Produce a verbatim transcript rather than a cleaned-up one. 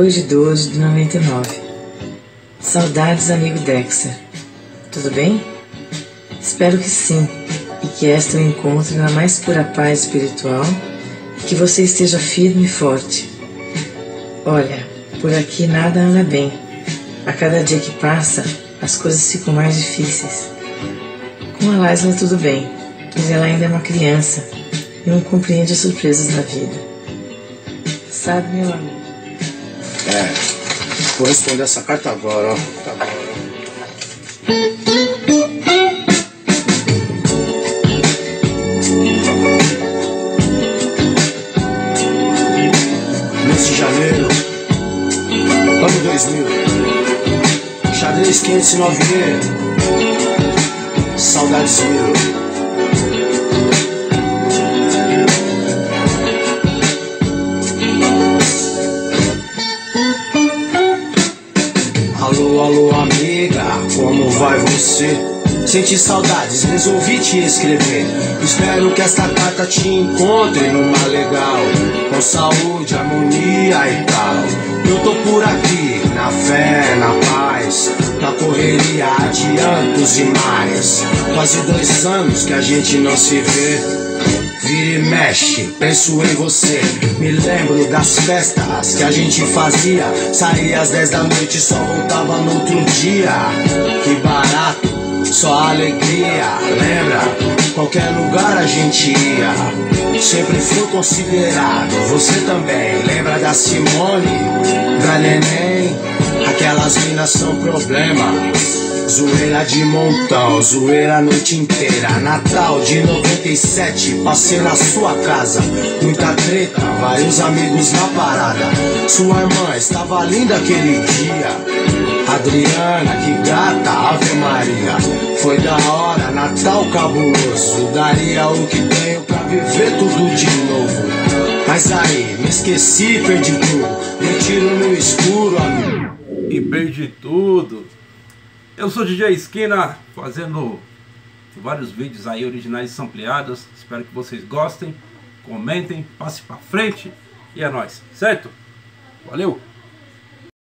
dois de doze de noventa e nove. Saudades, amigo Dexter. Tudo bem? Espero que sim, e que esta o encontre na mais pura paz espiritual e que você esteja firme e forte. Olha, por aqui nada anda bem. A cada dia que passa, as coisas ficam mais difíceis. Com a Laisla tudo bem, mas ela ainda é uma criança e não compreende as surpresas da vida. Sabe, meu amigo? É, vou responder essa carta agora, ó. Tá agora. Mês de janeiro, ano dois mil. Xadrez quinhentos e nove E. Saudades mil. Alô, alô, amiga, como vai você? Senti saudades, resolvi te escrever. Espero que esta carta te encontre numa legal, com saúde, harmonia e tal. Eu tô por aqui, na fé, na paz, na correria, adiantos e mais. Quase dois anos que a gente não se vê. Vira e mexe, penso em você. Me lembro das festas que a gente fazia. Saía às dez da noite e só voltava no outro dia. Que barato, só alegria. Lembra? Qualquer lugar a gente ia. Sempre fui considerado, você também. Lembra da Simone, da Neném? Aquelas minas são problema. Zoeira de montão, zoeira a noite inteira. Natal de noventa e sete, passei na sua casa. Muita treta, vários amigos na parada. Sua irmã estava linda aquele dia. Adriana, que gata, Ave Maria. Foi da hora, Natal cabuloso. Daria o que tenho pra viver tudo de novo. Mas aí, me esqueci, perdi tudo. Me tiro no escuro, amigo. E perdi tudo. Eu sou D J Esquina, fazendo vários vídeos aí originais e ampliados. Espero que vocês gostem, comentem, passe pra frente e é nóis, certo? Valeu!